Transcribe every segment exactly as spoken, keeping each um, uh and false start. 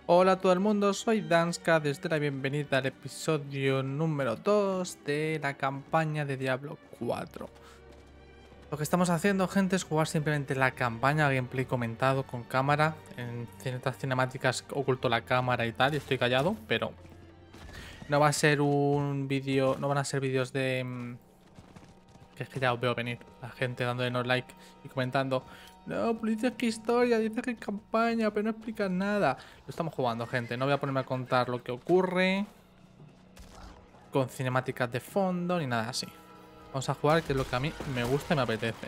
Hola a todo el mundo, soy Danska, desde la bienvenida al episodio número dos de la campaña de Diablo cuatro. Lo que estamos haciendo, gente, es jugar simplemente la campaña, gameplay comentado con cámara. En ciertas cinemáticas oculto la cámara y tal, y estoy callado, pero no va a ser un vídeo, no van a ser vídeos de... mm, que es que ya os veo venir, la gente dándole no like y comentando: no, pero dices que historia, dices que campaña, pero no explicas nada. Lo estamos jugando, gente, no voy a ponerme a contar lo que ocurre con cinemáticas de fondo ni nada así. Vamos a jugar, que es lo que a mí me gusta y me apetece.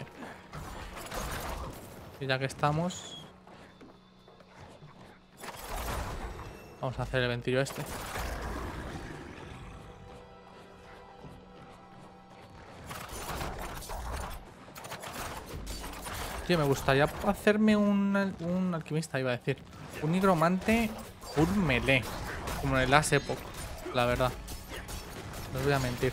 Y ya que estamos, vamos a hacer el ventillo este. Tío, me gustaría hacerme un, un alquimista, iba a decir. Un nigromante full melee, como en el Last Epoch, la verdad. No os voy a mentir.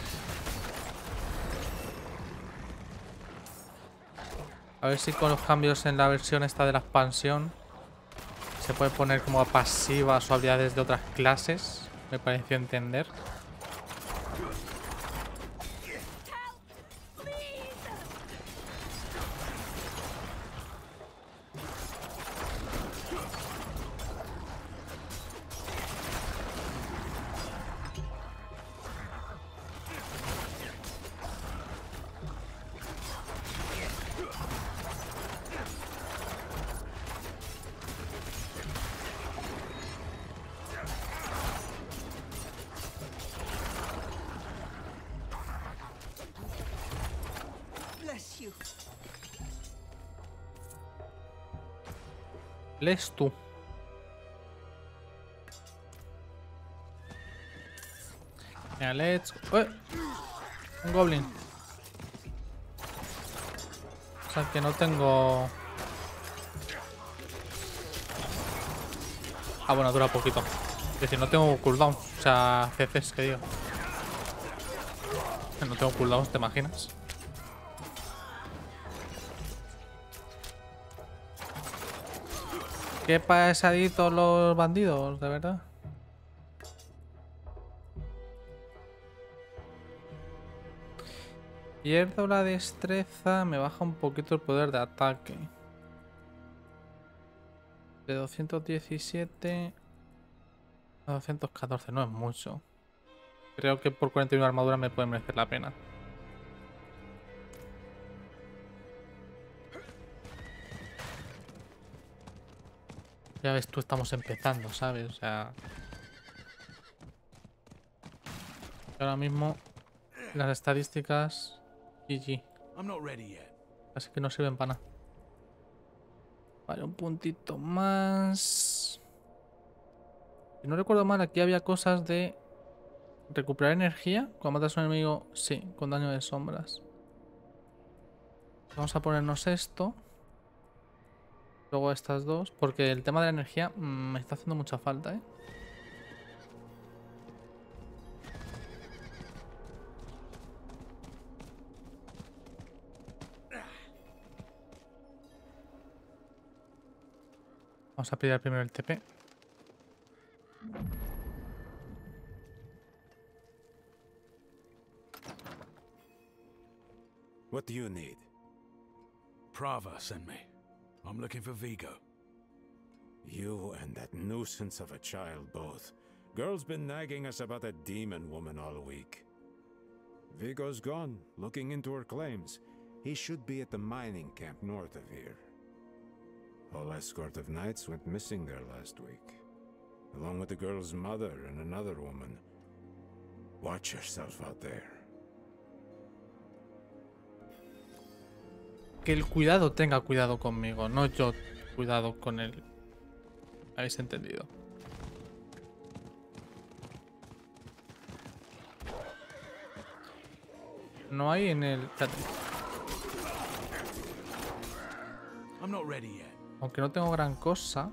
A ver si con los cambios en la versión esta de la expansión se puede poner como pasivas o habilidades de otras clases. Me pareció entender. Lees tú. Mira, let's... ¡Eh! Un goblin. O sea que no tengo... Ah, bueno, dura poquito. Es decir, no tengo cooldown. O sea, C Cs, que digo. No tengo cooldowns, ¿te imaginas? Qué pasaditos los bandidos, de verdad. Pierdo la destreza, me baja un poquito el poder de ataque. De doscientos diecisiete a doscientos catorce, no es mucho. Creo que por cuarenta y uno de armadura me puede merecer la pena. Ya ves, tú estamos empezando, ¿sabes? O sea... Ahora mismo las estadísticas... G G. Así que no sirven para nada. Vale, un puntito más. Si no recuerdo mal, aquí había cosas de recuperar energía cuando matas a un enemigo, sí, con daño de sombras. Vamos a ponernos esto. Luego estas dos, porque el tema de la energía mmm, me está haciendo mucha falta, ¿eh? Vamos a pillar primero el T P. What do you need? Prava sent me. I'm looking for Vigo. You and that nuisance of a child both. Girl's been nagging us about a demon woman all week. Vigo's gone, looking into her claims. He should be at the mining camp north of here. Whole escort of knights went missing there last week, along with the girl's mother and another woman. Watch yourself out there. Que el cuidado tenga cuidado conmigo, no yo cuidado con él. ¿Habéis entendido? No hay en el... I'm not ready yet. Aunque no tengo gran cosa.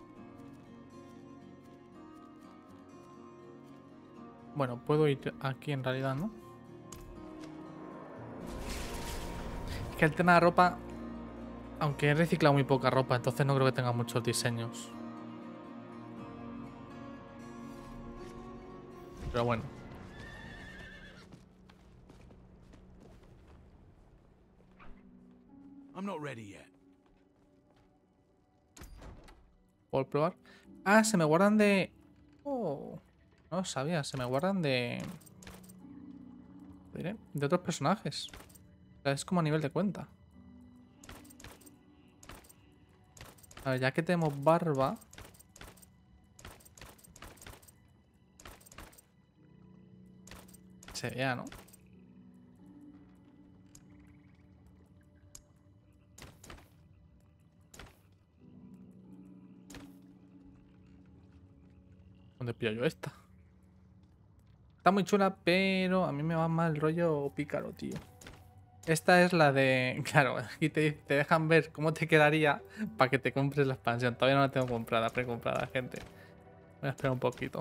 Bueno, puedo ir aquí en realidad, ¿no? Es que el tema de ropa... Aunque he reciclado muy poca ropa, entonces no creo que tenga muchos diseños. Pero bueno. I'm not ready yet. ¿Puedo probar? Ah, se me guardan de... Oh, no lo sabía. Se me guardan de... diré, de otros personajes. O sea, es como a nivel de cuenta. A ver, ya que tenemos barba... Se vea, ¿no? ¿Dónde pillo yo esta? Está muy chula, pero a mí me va mal el rollo pícaro, tío. Esta es la de... Claro, aquí te, te dejan ver cómo te quedaría para que te compres la expansión. Todavía no la tengo comprada, precomprada, gente. Voy a esperar un poquito.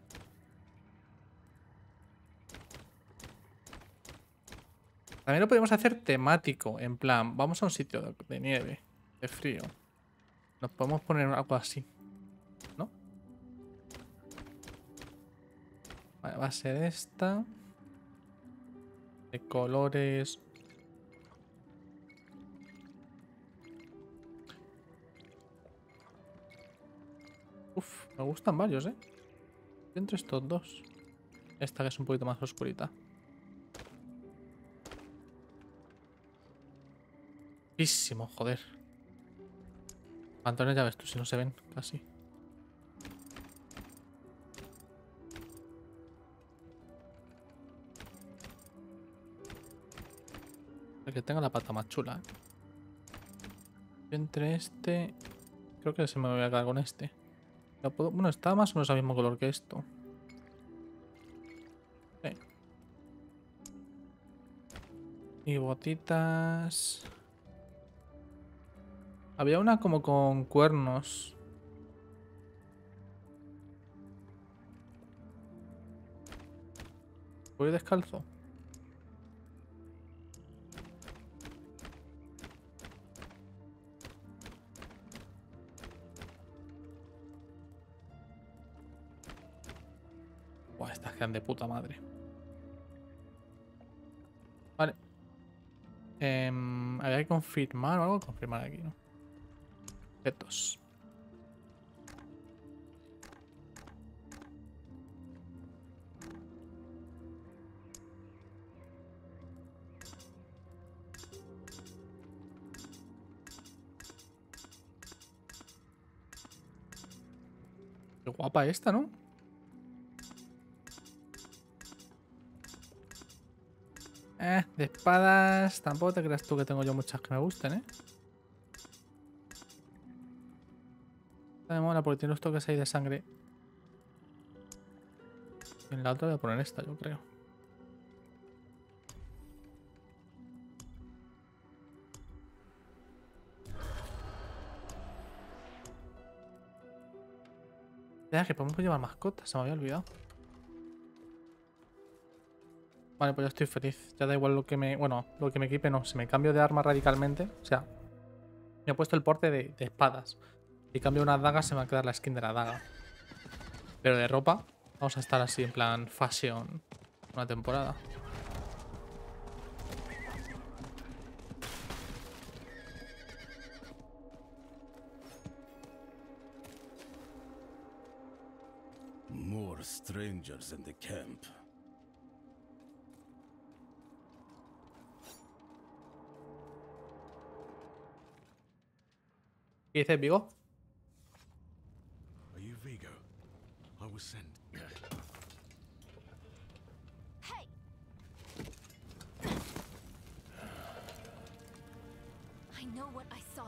También lo podemos hacer temático, en plan, vamos a un sitio de, de nieve, de frío. Nos podemos poner algo así, ¿no? Vale, va a ser esta. De colores... Uf, me gustan varios, ¿eh? Entre estos dos. Esta que es un poquito más oscurita. Muchísimo, joder. Pantalones ya ves tú, si no se ven casi. El que tenga la pata más chula, ¿eh? Entre este... Creo que se me voy a quedar con este. ¿Lo puedo? Bueno, está más o menos al mismo color que esto. Sí. Y botitas... Había una como con cuernos. ¿Voy descalzo? Buah, estas quedan de puta madre. Vale. Eh, había que confirmar o algo. Confirmar aquí, ¿no? Objetos. Qué guapa esta, ¿no? Eh, de espadas... Tampoco te creas tú que tengo yo muchas que me gusten, ¿eh? Esta me mola porque tiene los toques ahí de sangre. En la otra voy a poner esta, yo creo. Ya, que podemos llevar mascotas, se me había olvidado. Vale, pues ya estoy feliz. Ya da igual lo que me... Bueno, lo que me equipe no. Si me cambio de arma radicalmente... O sea, me he puesto el porte de, de espadas. Si cambio una daga se me va a quedar la skin de la daga. Pero de ropa vamos a estar así en plan fashion una temporada. More strangers in the camp. ¿Qué dices, Vigo? Are you Vigo? I was sent. Hey! I know what I saw.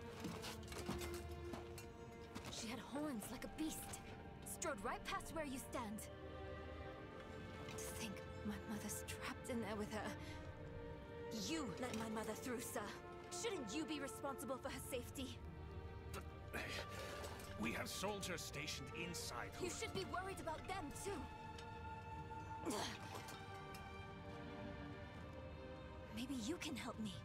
She had horns like a beast. Strode right past where you stand. To think my mother's trapped in there with her. You let my mother through, sir. Shouldn't you be responsible for her safety? We have soldiers stationed inside who... You should be worried about them, too. Maybe you can help me.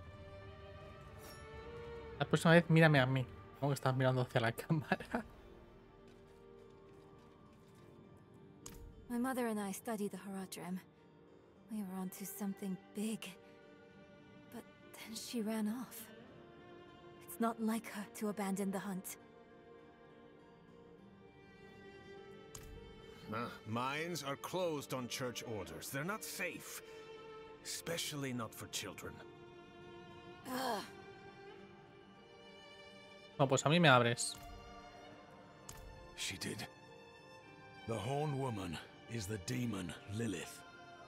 La próxima vez mírame a mí. Como que estás mirando hacia la cámara. My mother and I studied the Horadrim. We were onto something big. But then she ran off. It's not like her to abandon the hunt. Uh, mines are closed on church orders. They're not safe. Especially not for children. Ugh. No, pues a mí me abres. She did. The Horn Woman is the demon Lilith.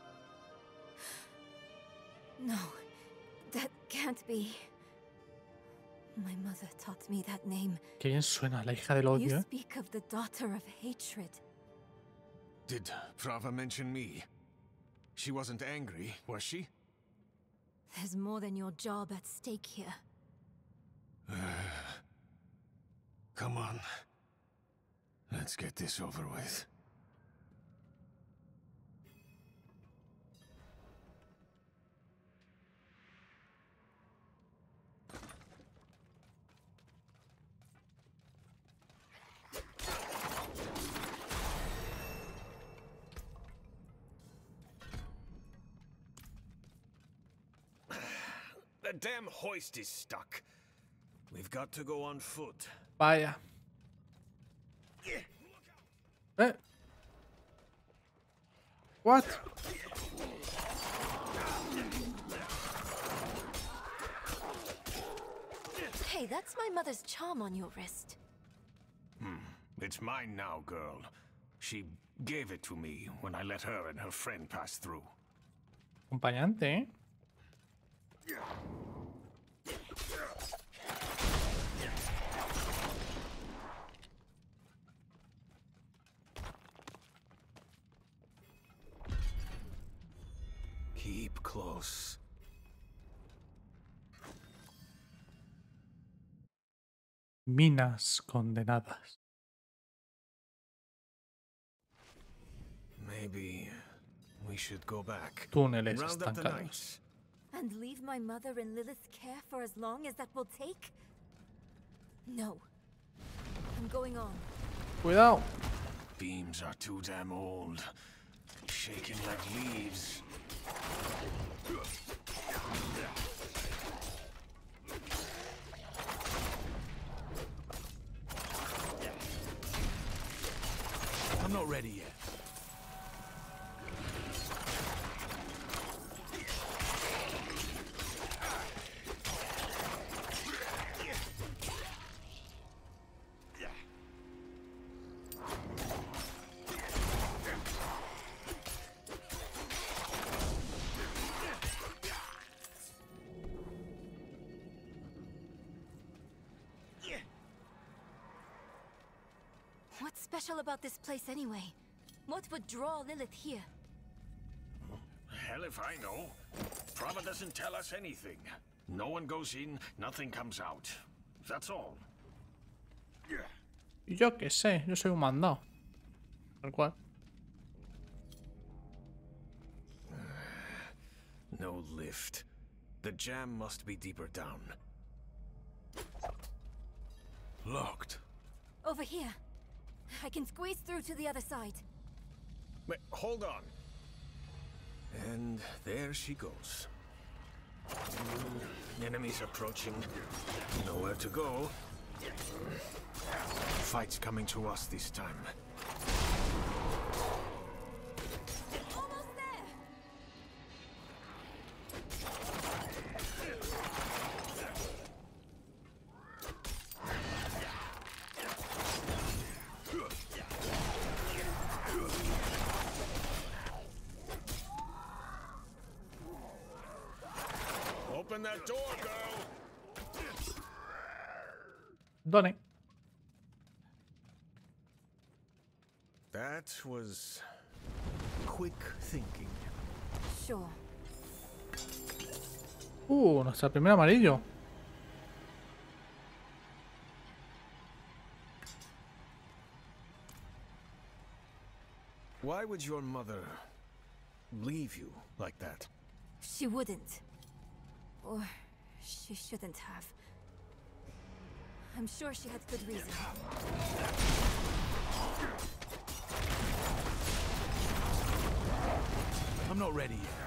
No, that can't be. My mother taught me that name. Qué bien suena, la hija del odio, You ¿eh? speak of the daughter of hatred. Did Prava mention me? She wasn't angry, was she? There's more than your job at stake here. Come on. Let's get this over with. The damn hoist is stuck. We've got to go on foot. Vaya. Eh. What? Hey, that's my mother's charm on your wrist. Hmm. It's mine now, girl. She gave it to me when I let her and her friend pass through. Acompañante, ¿eh? Keep close. Minas condenadas. Maybe we should go back. Túneles Round up the estancados. knights. And leave my mother in Lilith's care for as long as that will take? No. I'm going on. Cuidado. Beams are too damn old. Shaking like leaves. I'm not ready yet. What's special about this place anyway? What would draw Lilith here? Hell if I know. Prava doesn't tell us anything. No one goes in, nothing comes out. That's all. Y yo qué sé, yo soy un mandado. Tal cual. No lift. The jam must be deeper down. Locked. Over here. I can squeeze through to the other side. Wait, hold on. And there she goes. Mm, enemies approaching. Nowhere to go. Fight's coming to us this time. Almost there! Open that door, girl! Done. That was quick thinking. Sure. Uh, nuestra primera amarillo. Why would your mother leave you like that? She wouldn't. Or she shouldn't have. I'm sure she had good reason. I'm not ready yet.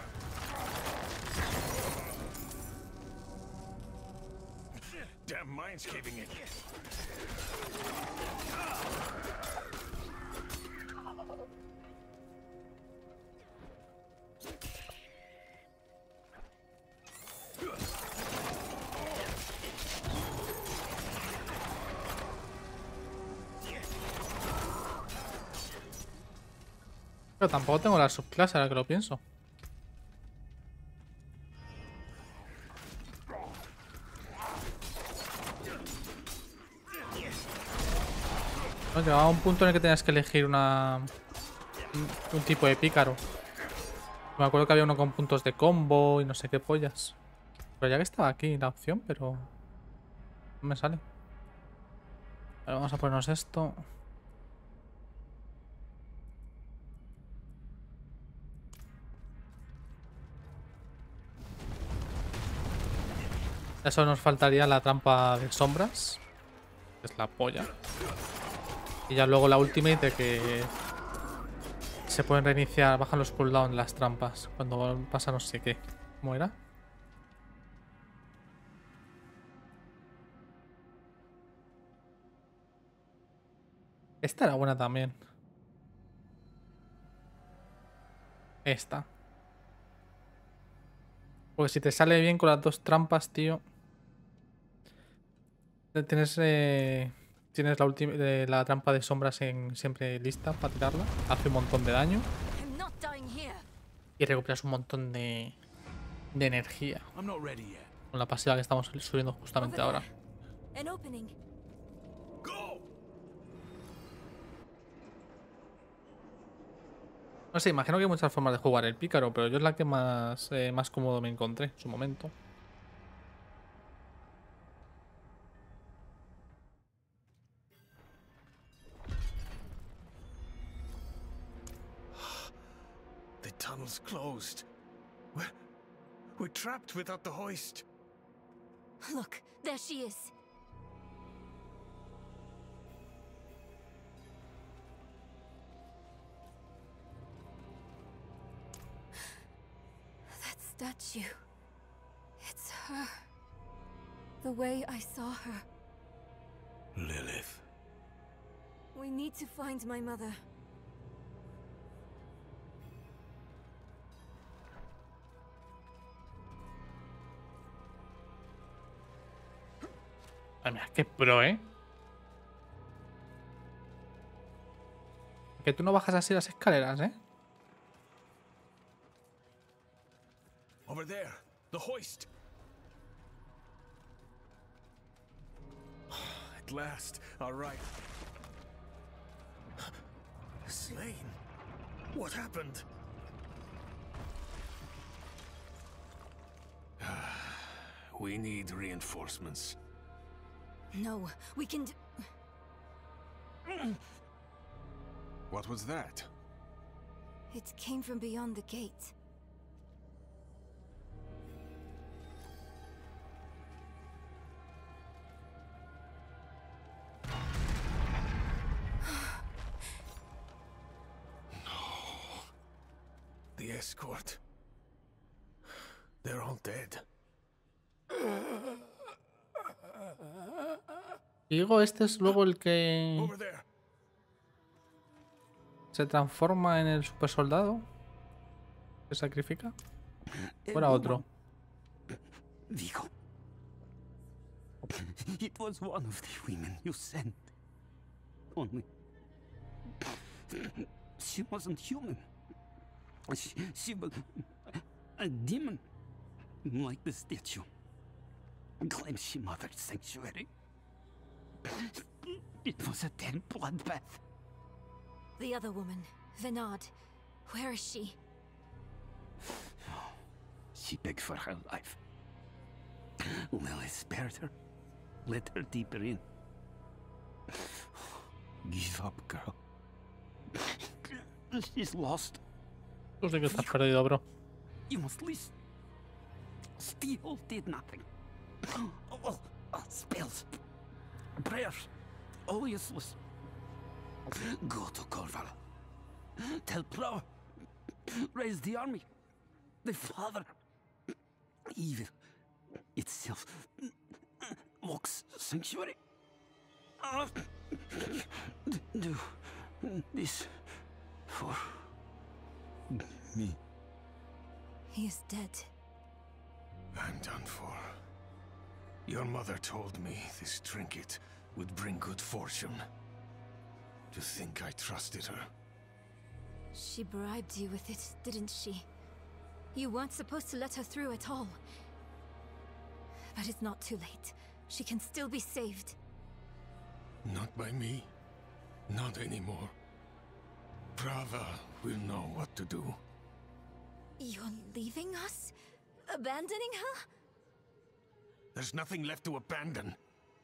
Damn mine's caving in. Pero tampoco tengo la subclase ahora que lo pienso. No, llegaba a un punto en el que tenías que elegir una un, un tipo de pícaro. Me acuerdo que había uno con puntos de combo y no sé qué pollas. Pero ya que estaba aquí la opción, pero no me sale. Ahora vamos a ponernos esto. Eso nos faltaría la trampa de sombras, que es la polla. Y ya luego la ultimate de que se pueden reiniciar, bajan los cooldowns las trampas cuando pasa no sé qué. ¿Cómo era? Esta era buena también. Esta. Pues si te sale bien con las dos trampas, tío. Tienes, eh, tienes la, eh, la trampa de sombras en, siempre lista para tirarla. Hace un montón de daño. Y recuperas un montón de, de energía. Con la pasiva que estamos subiendo justamente ahora. No sé, imagino que hay muchas formas de jugar el pícaro, pero yo es la que más, eh, más cómodo me encontré en su momento. The tunnel's closed. We're, we're trapped without the hoist. Look, there she is. That statue. It's her. The way I saw her. Lilith. We need to find my mother. Ay, mira, qué pro, ¿eh? Que tú no bajas así las escaleras, ¿eh? Over there, the hoist. At last, all right. Slain. What happened? We need reinforcements. No, we can d- What was that? It came from beyond the gate. The escort. They're all dead. Digo, este es luego el que Over there. se transforma en el super soldado. ¿Se sacrifica? ¿O era otro? Vigo. It was one of the women you sent. Only she wasn't human. She, she was a demon, like the statue. Claims she mothered sanctuary. It was a damn bloodbath. The other woman, Venard. Where is she? She begged for her life. Lilith spared her. Let her deeper in. Give up, girl. She's lost. Tú sí que estás perdido, bro. You must listen. Steel did nothing. Oh, oh, spells. Prayers. All useless. Go to Corval. Tell Plow. Raise the army. The father, evil itself, walks sanctuary. Uh, do this for me. He is dead. I'm done for. Your mother told me this trinket would bring good fortune. To think I trusted her. She bribed you with it, didn't she? You weren't supposed to let her through at all. But it's not too late. She can still be saved. Not by me. Not anymore. Prava will know what to do. You're leaving us? Abandoning her? There's nothing left to abandon.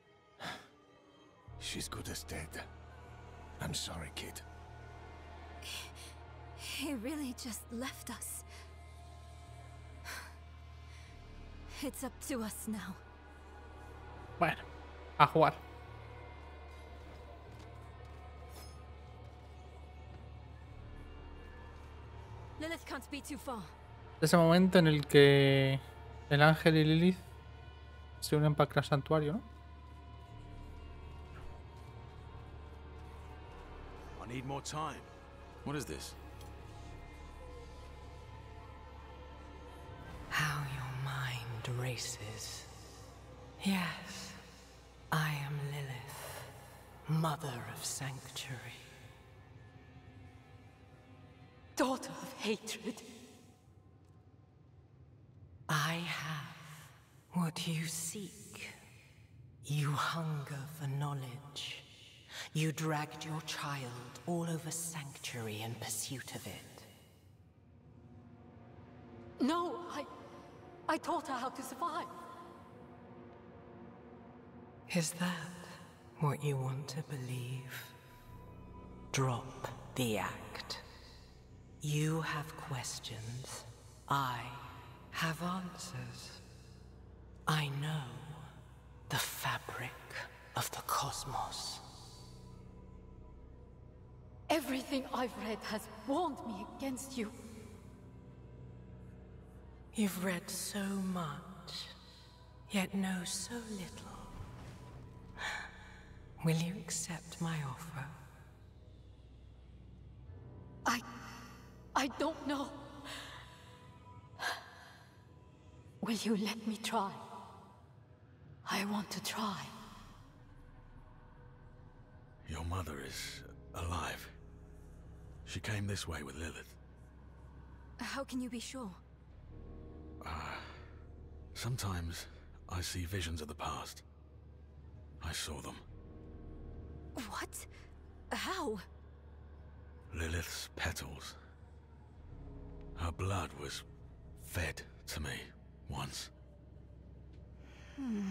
She's good as dead. I'm sorry, kid. He really just left us. It's up to us now. Bueno, a jugar. Lilith can't be too far. Ese momento en el que el ángel y Lilith se unen para crear santuario, ¿no? I need more time. What is this? How your mind races. Yes, I am Lilith, mother of sanctuary. Daughter of hatred. I have what you seek. You hunger for knowledge. You dragged your child all over sanctuary in pursuit of it. No, I... I taught her how to survive. Is that what you want to believe? Drop the act. You have questions. I have answers. I know the fabric of the cosmos. Everything I've read has warned me against you. You've read so much, yet know so little. Will you accept my offer? I... I don't know. Will you let me try? I want to try. Your mother is alive. She came this way with Lilith. How can you be sure? Sometimes I see visions of the past. I saw them. What? How? Lilith's petals. Her blood was fed to me once. Hmm.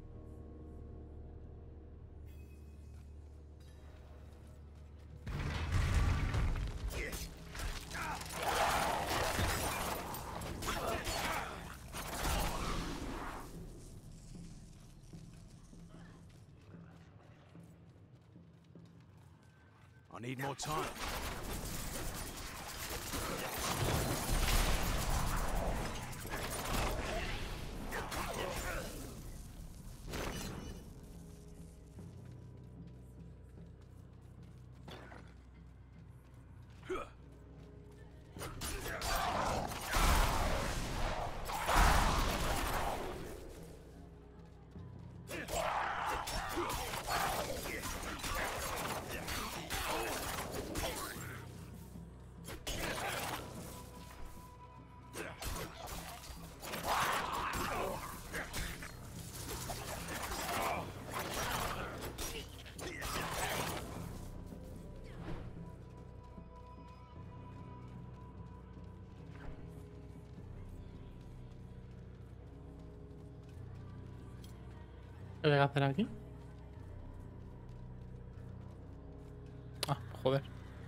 I need more time. ¿Qué voy a hacer aquí? Ah, joder.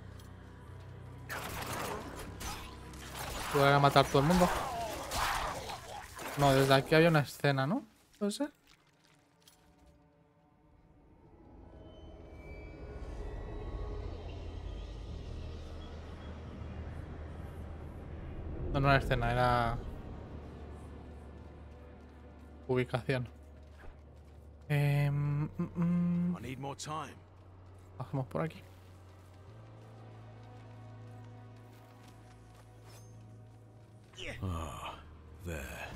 Voy a matar a todo el mundo. No, desde aquí había una escena, ¿no? ¿Puede ser? No, no era escena, era ubicación. Eh, mm, mm, I need more time. bajemos por aquí. Ah, there.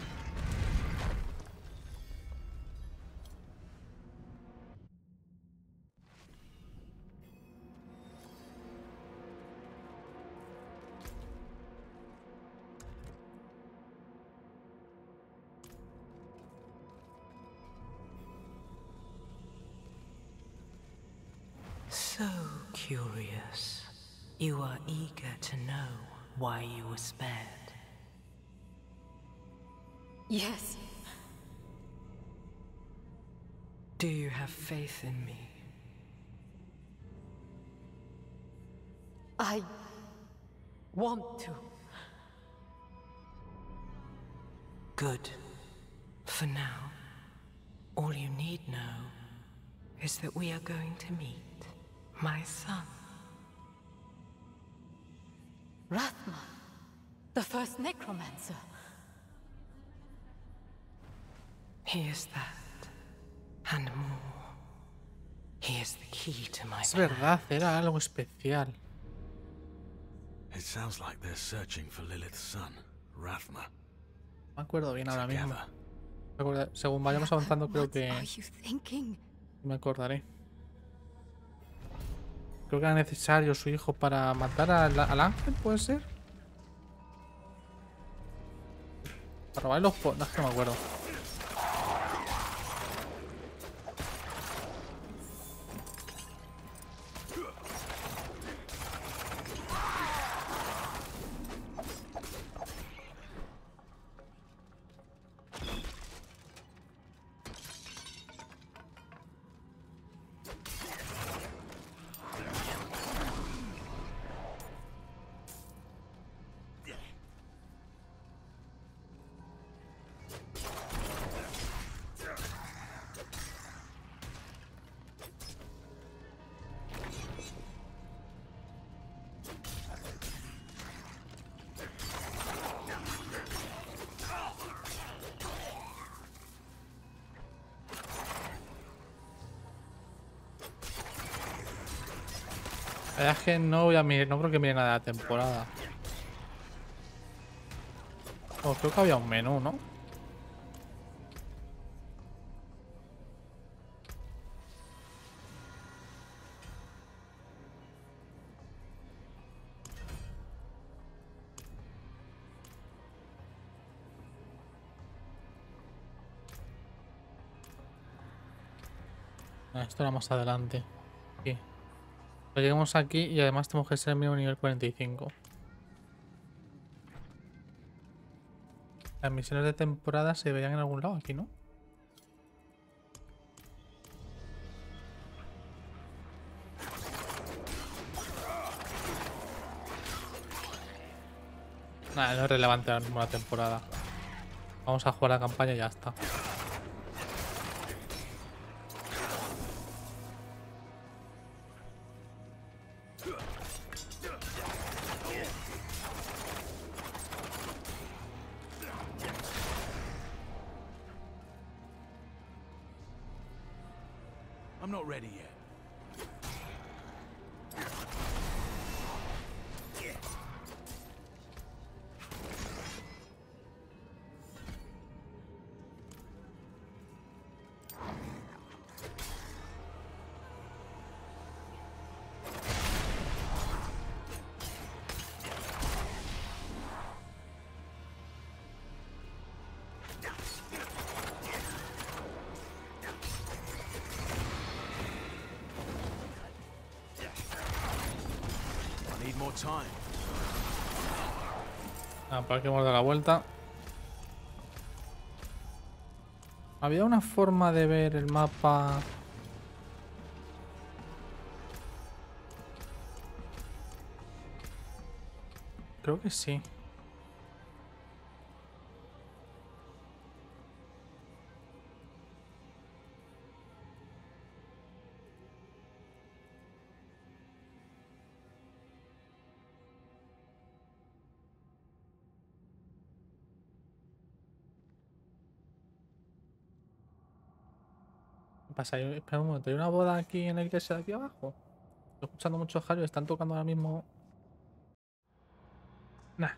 So curious. You are eager to know why you were spared. Yes. Do you have faith in me? I want to. Good. For now, all you need know is that we are going to meet my son. Rathma, the first necromancer. He is that, and more. He is the key to my Es plan. verdad, era algo especial. It sounds like they're searching for Lilith's son, Rathma. No me acuerdo bien ahora mismo. Together. Me acuerdo- según vayamos avanzando creo What que are you thinking? me acordaré. Creo que era necesario su hijo para matar al, al ángel, ¿puede ser? Para robar los po... No, es que no me acuerdo. La verdad es que no voy a mirar, no creo que mire nada de la temporada. Oh, creo que había un menú, ¿no? Ah, esto era más adelante. Sí. Pero lleguemos aquí y además tenemos que ser mínimo nivel cuarenta y cinco. Las misiones de temporada se veían en algún lado aquí, ¿no? Nada, no es relevante ahora mismo la temporada. Vamos a jugar la campaña y ya está. I'm not ready yet. I need more time. Ah, por aquí hemos dado la vuelta. Había una forma de ver el mapa. Creo que sí. ¿Qué pasa? Hay- Espera un momento, ¿hay una boda aquí en la iglesia de aquí abajo? Estoy escuchando muchos jaleos, están tocando ahora mismo. Nah.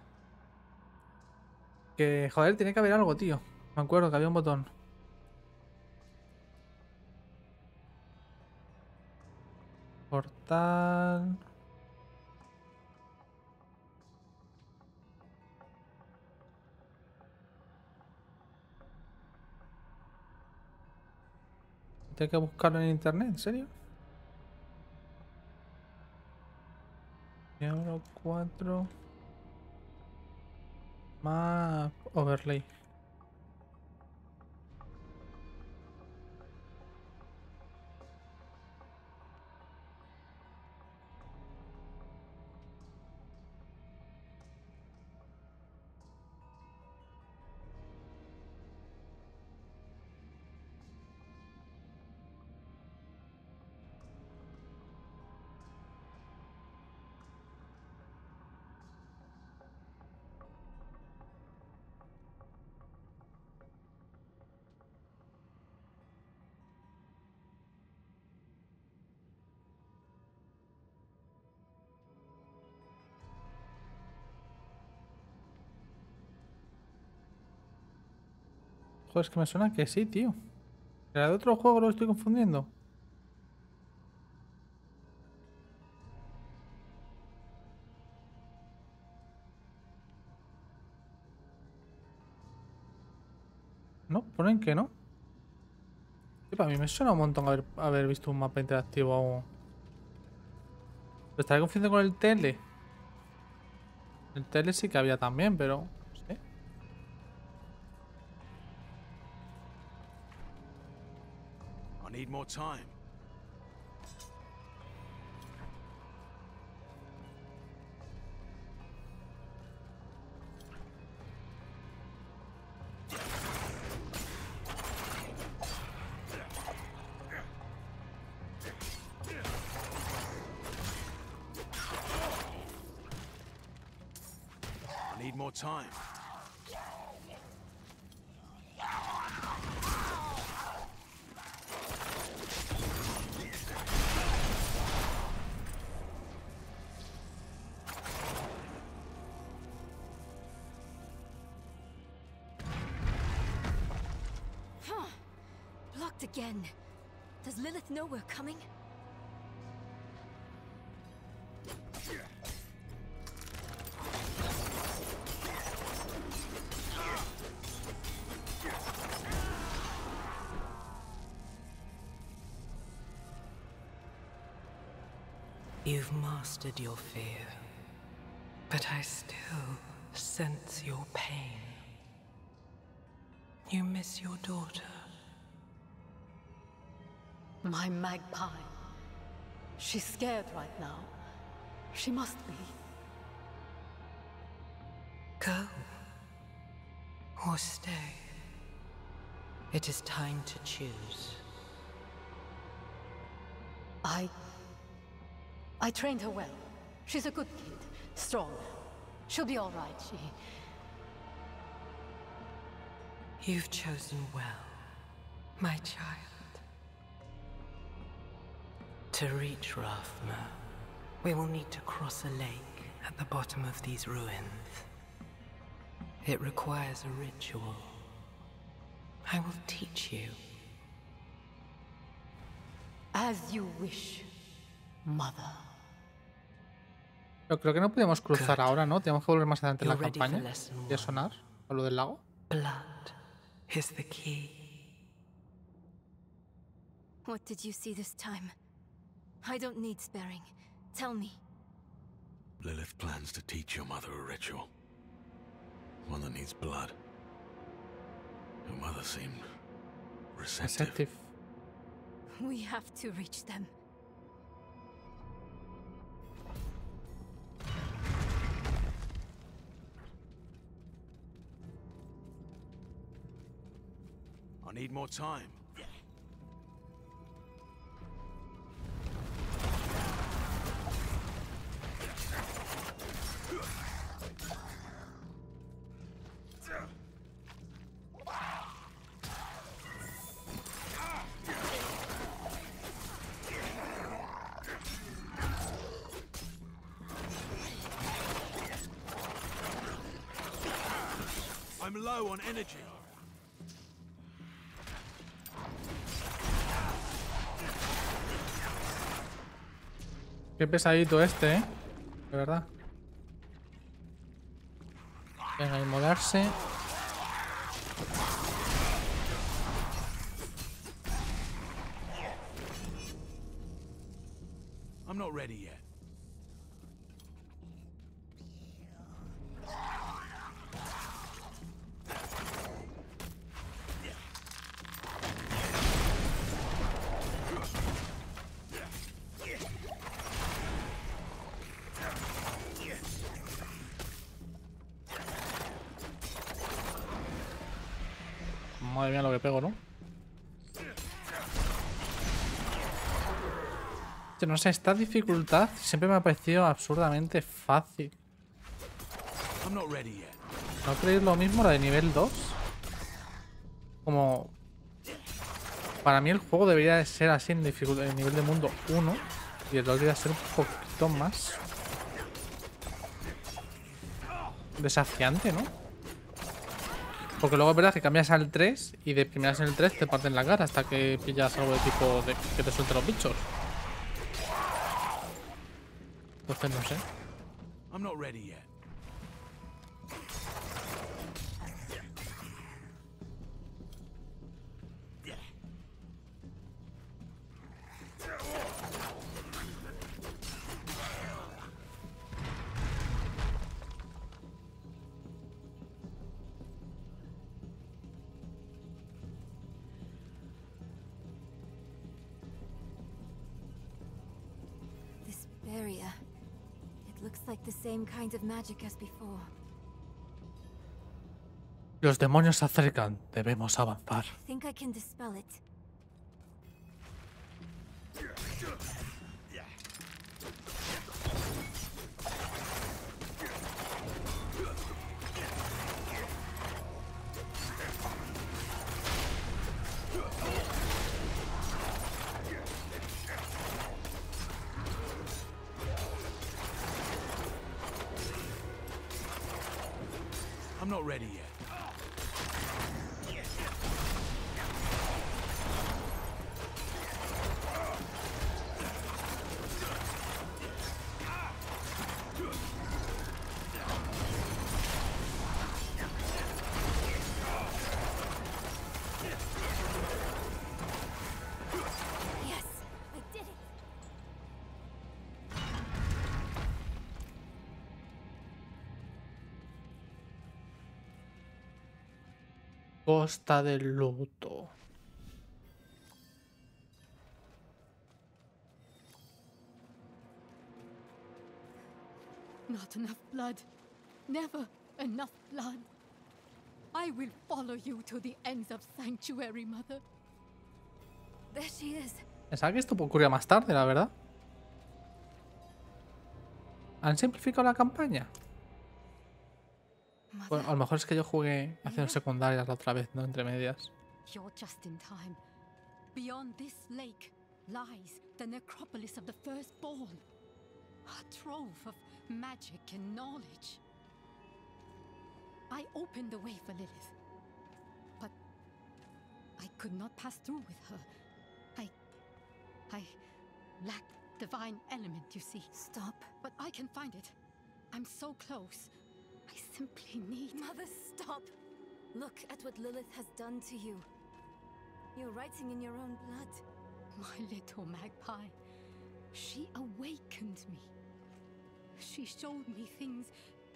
Que, joder, tiene que haber algo, tío. Me acuerdo que había un botón. Portal. Tengo que buscarlo en internet, ¿en serio? Diablo cuatro. Map overlay. Joder, es que me suena que sí, tío. ¿Era de otro juego? ¿Lo estoy confundiendo? No, ponen que no. Sí, para mí me suena un montón haber, haber visto un mapa interactivo. ¿Lo estaré confundiendo con el tele? El tele sí que había también, pero... no sé. I need more time. I need more time. Blocked again. Does Lilith know we're coming? You've mastered your fear, but I still sense your pain. You miss your daughter. My magpie. She's scared right now. She must be. Go. Or stay. It is time to choose. I... I trained her well. She's a good kid. Strong. She'll be all right, she... You've chosen well, my child. To reach Rathma, we will need to cross a lake at the bottom of these ruins. It requires a ritual. I will teach you. As you wish, mother. Pero creo que no podemos cruzar Good. ahora, ¿no? Tenemos que volver más adelante en la You're ready for campaña. lesson ¿Voy a one. sonar? ¿A lo del lago? Blood is the key. What did you see this time? I don't need sparing. Tell me. Lilith plans to teach your mother a ritual. One that needs blood. Your mother seemed receptive. Receptive. We have to reach them. I need more time. low on energy. Qué pesadito este, ¿eh? De verdad. Venga, inmolarse. I'm not ready yet. Madre mía lo que pego, ¿no? Yo no sé, esta dificultad siempre me ha parecido absurdamente fácil. I'm not ready yet. ¿No creéis lo mismo la de nivel dos? Como... Para mí el juego debería de ser así en, dificultad, en nivel de mundo uno. Y el dos debería ser un poquito más... desafiante, ¿no? Porque luego es verdad que cambias al tres y de primeras en el tres te parten la cara hasta que pillas algo de tipo de que te suelten los bichos. Entonces no sé. I'm not ready yet. This barrier. It looks like the same kind of magic as before. Los demonios se acercan. Debemos avanzar. I think I can dispel it. I'm not ready yet. Yes, I did it. Costa del Luto. Not enough blood. Never enough blood. I will follow you to the ends of Sanctuary, Mother. There she is. Pensaba que esto ocurría más tarde, la verdad. ¿Han simplificado la campaña? Mother, Bueno, a lo mejor es que yo jugué haciendo secundarias la otra vez, ¿no? Entre medias. you're just in time. Beyond this lake lies the necropolis of the Firstborn. A trove of magic and knowledge. I opened the way for Lilith, but I could not pass through with her. I... I lack divine element, you see. Stop. But I can find it. I'm so close. I simply need... Mother, stop. Look at what Lilith has done to you. You're writing in your own blood. My little magpie. She awakened me. She showed me things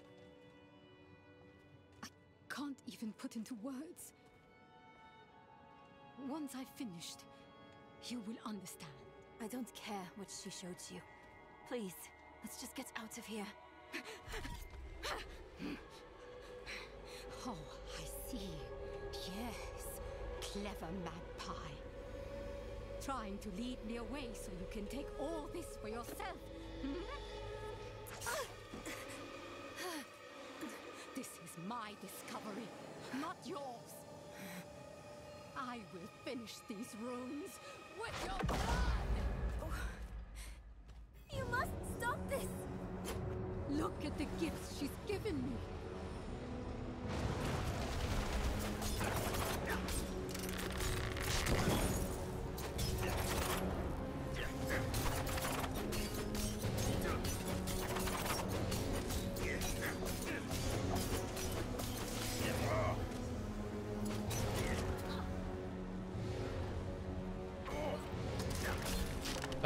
I can't even put into words. Once I've finished, you will understand. I don't care what she showed you. Please, let's just get out of here. Oh, I see. Yes, clever magpie. Trying to lead me away so you can take all this for yourself. Hmm? This is my discovery, not yours. I will finish these runes with your blood! You must stop this! Look at the gifts she's given me.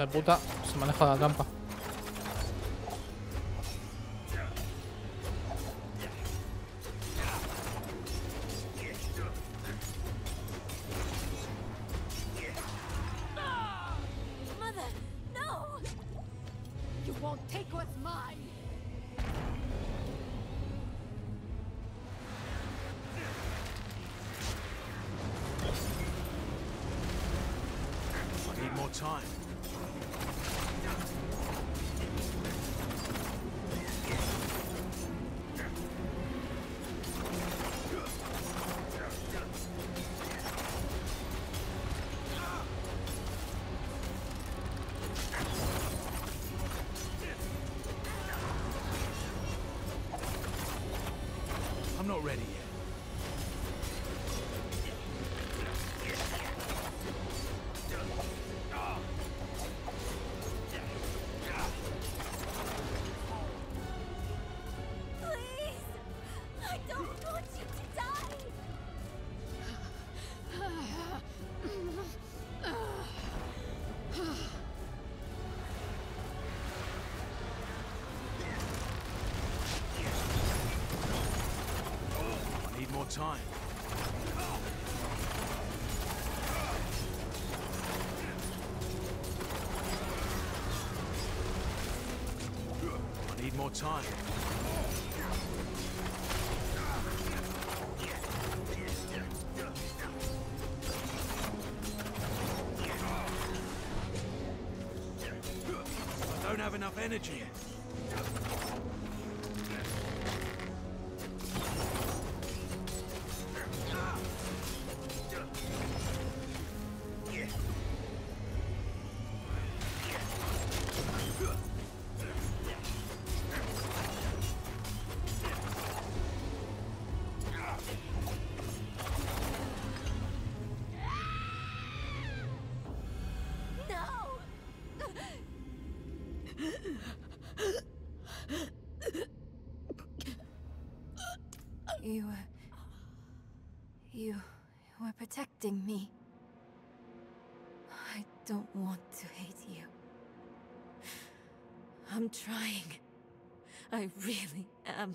De puta, se me ha alejado de la trampa. Mother, no! You won't take what's mine. I need more time. I'm not ready yet. Please! I don't want you to die! I need more time. I need more time. I don't have enough energy. You were... You were protecting me. I don't want to hate you. I'm trying. I really am.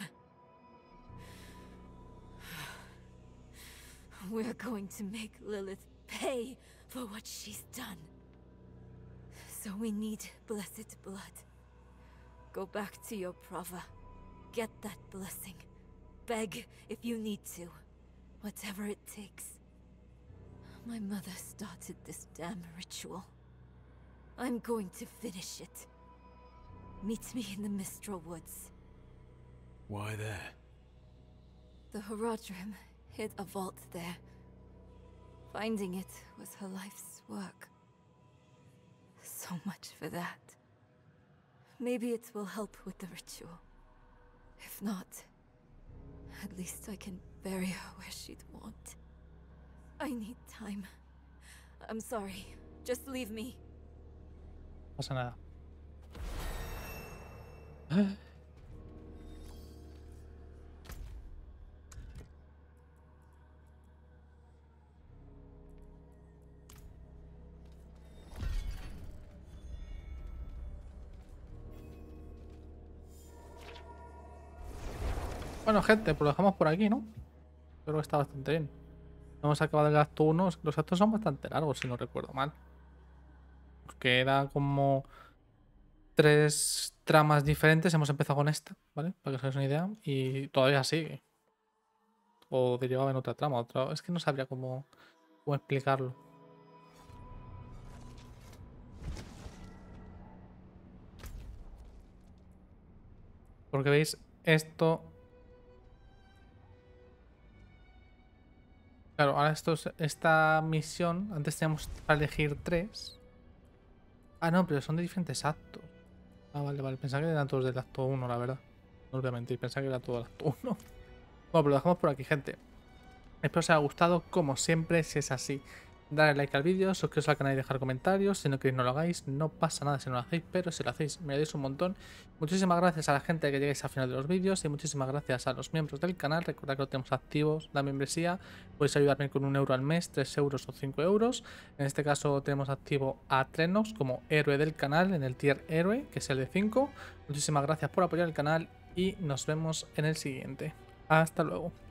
We're going to make Lilith pay for what she's done. So we need blessed blood. Go back to your Prava. Get that blessing. Beg if you need to. Whatever it takes. My mother started this damn ritual. I'm going to finish it. Meet me in the Mistral Woods. Why there? The Horadrim hid a vault there. Finding it was her life's work. So much for that. Maybe it will help with the ritual. If not, at least I can bury her where she'd want. I need time. I'm sorry. Just leave me. No pasa nada. Bueno, gente, pues lo dejamos por aquí, ¿no? Creo que está bastante bien. Hemos acabado el acto uno. Los actos son bastante largos, si no recuerdo mal. Porque era como tres tramas diferentes. Hemos empezado con esta, ¿vale? Para que os hagáis una idea. Y todavía sigue. O derivaba en otra trama. Otra... Es que no sabría cómo, cómo explicarlo. Porque veis, esto... Claro, ahora esto es, esta misión, antes teníamos para elegir tres. Ah, no, pero son de diferentes actos. Ah, vale, vale. Pensaba que eran todos del acto uno, la verdad. No os voy a mentir, pensaba que era todo el acto uno. Bueno, pero lo dejamos por aquí, gente. Espero os haya gustado, como siempre. Si es así, darle like al vídeo, suscribiros al canal y dejar comentarios. Si no queréis no lo hagáis, no pasa nada si no lo hacéis, pero si lo hacéis me ayudáis un montón. Muchísimas gracias a la gente que lleguéis al final de los vídeos y muchísimas gracias a los miembros del canal. Recordad que lo tenemos activos, la membresía. Podéis ayudarme con un euro al mes, tres euros o cinco euros. En este caso tenemos activo a Trenox como héroe del canal en el tier héroe, que es el de cinco. Muchísimas gracias por apoyar el canal y nos vemos en el siguiente. Hasta luego.